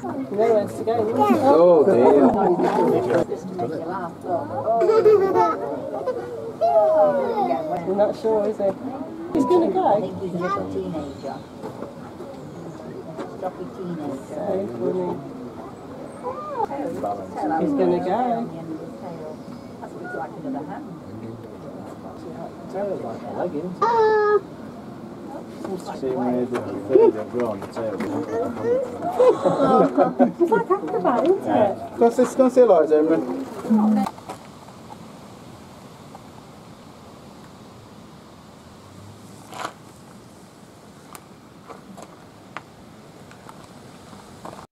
Nowhere to go. Oh dear. You're not sure, is he? He's going to go. I think he's a little teenager. Stocky teenager. So funny. He's going to go. That's what it's like another hand. Tail's like a leg, isn't it? See when he's with the third grow on the tail. It's like acrobat, isn't it? Can I see a light, Jeremy?